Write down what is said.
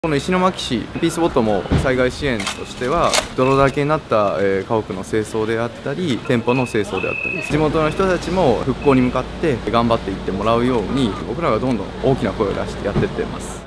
この石巻市ピースボットも災害支援としては泥だらけになった家屋の清掃であったり店舗の清掃であったり地元の人たちも復興に向かって頑張っていってもらうように僕らがどんどん大きな声を出してやっていってます。